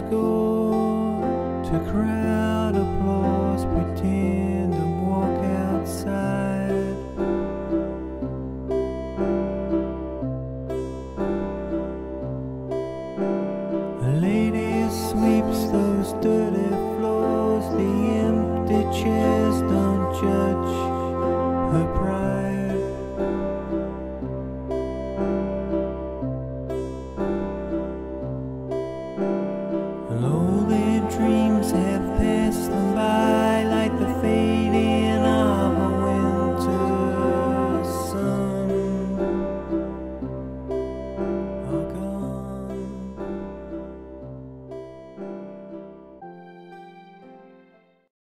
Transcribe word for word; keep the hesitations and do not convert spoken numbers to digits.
score to crowd applause, pretend and walk outside. A lady sweeps those dirty floors, the empty chairs